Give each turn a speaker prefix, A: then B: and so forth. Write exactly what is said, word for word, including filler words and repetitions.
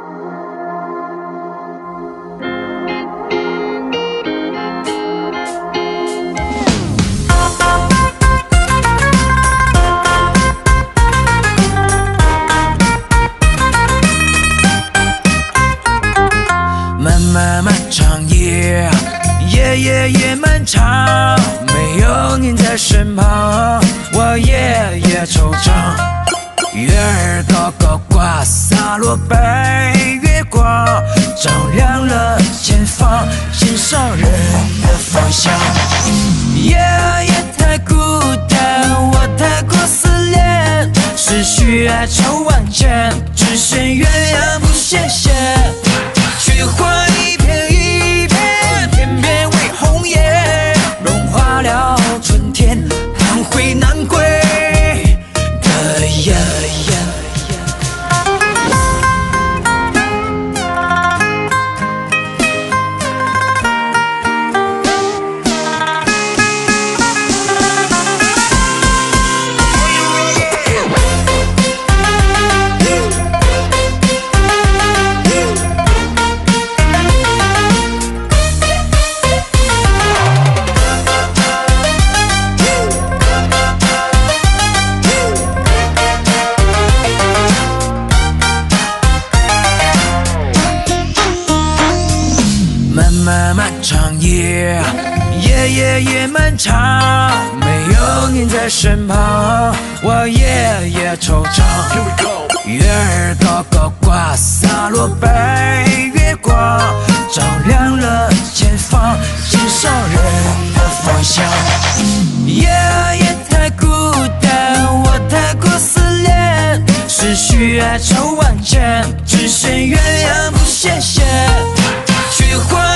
A: 漫漫漫长夜，夜夜夜漫长，没有您在身旁，我夜夜惆怅。月儿高高挂，洒落白月光，照亮了前方，心上人的方向。夜啊夜太孤单，我太过思念，思绪哀愁万千，只羡鸳鸯不羡仙。雪花一片一片，片片为红叶，融化了春天，难回难归的夜夜。漫漫漫长夜，夜夜夜漫长，没有您在身旁，我夜夜惆怅。月儿高高挂，洒落白月光，照亮了前方，心上人的方向。夜啊夜太孤单，我太过思念，思绪哀愁万千，只羡鸳鸯不羡仙。雪花